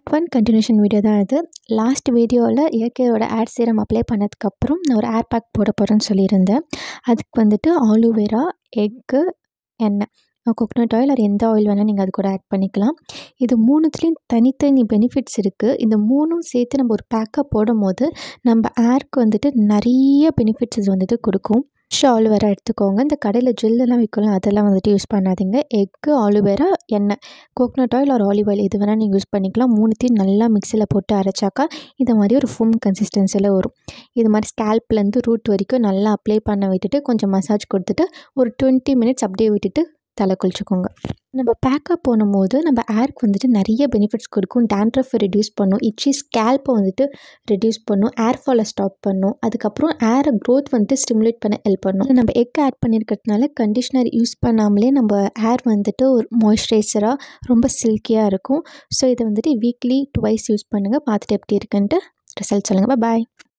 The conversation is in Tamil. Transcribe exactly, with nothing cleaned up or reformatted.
பார்ட் ஒன் கண்டினியூஷன் வீடியோ தான் இது. லாஸ்ட் வீடியோவில் இயற்கையோட ஏர் சீரம் அப்ளை பண்ணதுக்கப்புறம் நான் ஒரு ஏர் பேக் போட போகிறேன்னு சொல்லியிருந்தேன். அதுக்கு வந்துட்டு ஆலோவேரா, எக்கு, எண்ணெய், கோகோனட் ஆயில் ஆர் எந்த ஆயில் வேணால் நீங்கள் அது கூட ஆட் பண்ணிக்கலாம். இது மூணுத்துலேயும் தனித்தனி பெனிஃபிட்ஸ் இருக்குது. இந்த மூணும் சேர்த்து நம்ம ஒரு பேக்காக போடும் போது நம்ம ஏருக்கு வந்துட்டு நிறைய பெனிஃபிட்ஸ் இது வந்துட்டு கொடுக்கும். ஃப்ரெஷ் ஆலோவேரா எடுத்துக்கோங்க. இந்த கடையில் ஜெல்லெல்லாம் விற்கலாம், அதெல்லாம் வந்துட்டு யூஸ் பண்ணாதீங்க. எக்கு, ஆலோவேரா, எண்ணெய், coconut oil or olive oil எது வேணால் நீங்கள் யூஸ் பண்ணிக்கலாம். மூணுத்தையும் நல்லா மிக்சியில் போட்டு அரைச்சாக்கா இந்த மாதிரி ஒரு ஃபோம் கன்சிஸ்டன்சியில் வரும். இது மாதிரி ஸ்கேல்ப்லேருந்து ரூட் வரைக்கும் நல்லா அப்ளை பண்ண விட்டுட்டு கொஞ்சம் மசாஜ் கொடுத்துட்டு ஒரு டுவெண்ட்டி மினிட்ஸ் அப்படியே விட்டுட்டு தலை குளிச்சுக்கோங்க. நம்ம பேக்கப் போடும்போது நம்ம ஏருக்கு வந்துட்டு நிறைய பெனிஃபிட்ஸ் கொடுக்கும். டேண்ட்ரஃபை ரெடியூஸ் பண்ணும், இச்சி ஸ்கேல்ப்பை வந்துட்டு ரெடியூஸ் பண்ணும், ஏர் ஃபாலை ஸ்டாப் பண்ணும், அதுக்கப்புறம் ஏரை க்ரோத் வந்துட்டு ஸ்டிமுலேட் பண்ண ஹெல்ப் பண்ணும். நம்ம எக் ஆட் பண்ணியிருக்கிறதுனால கண்டிஷ்னர் யூஸ் பண்ணாமலே நம்ம ஏர் வந்துட்டு ஒரு மாய்ஸ்சரைசராக ரொம்ப சில்கியாக இருக்கும். ஸோ இதை வந்துட்டு வீக்லி டுவைஸ் யூஸ் பண்ணுங்கள். பார்த்துட்டு எப்படி இருக்குன்ட்டு ரிசல்ட் சொல்லுங்கள். பாய்.